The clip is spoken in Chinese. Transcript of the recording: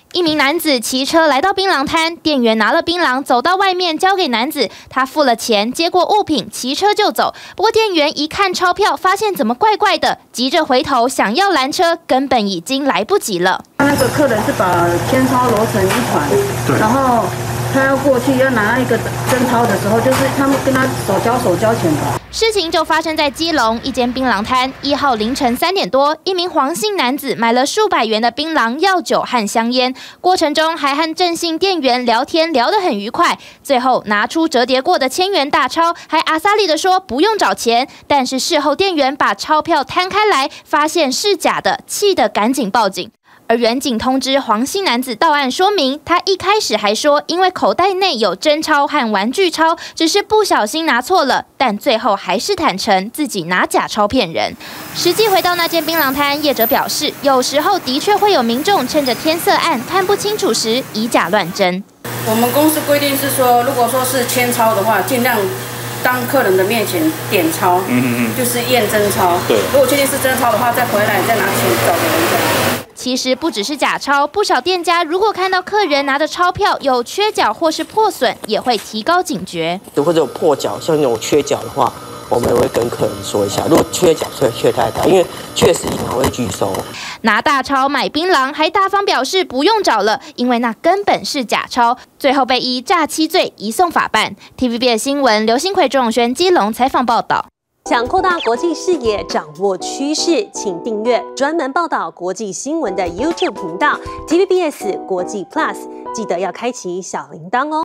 一名男子骑车来到槟榔摊，店员拿了槟榔走到外面交给男子，他付了钱，接过物品，骑车就走。不过店员一看钞票，发现怎么怪怪的，急着回头想要拦车，根本已经来不及了。 那个客人是把千钞揉成一团，然后他要过去要拿一个真钞的时候，就是他们跟他手交钱吧。 事情就发生在基隆一间槟榔摊，1号凌晨3点多，一名黄姓男子买了数百元的槟榔、药酒和香烟，过程中还和郑姓店员聊天，聊得很愉快。最后拿出折叠过的1000元大钞，还阿萨利的说不用找钱。但是事后店员把钞票摊开来，发现是假的，气得赶紧报警。而远警通知黄姓男子到案说明，他一开始还说因为口袋内有真钞和玩具钞，只是不小心拿错了，但最后还是坦诚自己拿假钞骗人。实际回到那间槟榔摊，业者表示，有时候的确会有民众趁着天色暗看不清楚时以假乱真。 我们公司规定是说，如果说是千钞的话，尽量当客人的面前点钞，就是验真钞。对，如果确定是真钞的话，再回来再拿钱找给人家。 其实不只是假钞，不少店家如果看到客人拿的钞票有缺角或是破损，也会提高警觉。 或者有破角，像那种缺角的话，我们也会跟客人说一下。如果缺角，缺太大，因为确实银行会拒收。 拿大钞买槟榔，还大方表示不用找了，因为那根本是假钞。最后被依诈欺罪移送法办。TVBS 新闻刘新奎、周永轩基隆采访报道。 想扩大国际视野，掌握趋势，请订阅专门报道国际新闻的 YouTube 频道 TVBS 国际 Plus， 记得要开启小铃铛哦。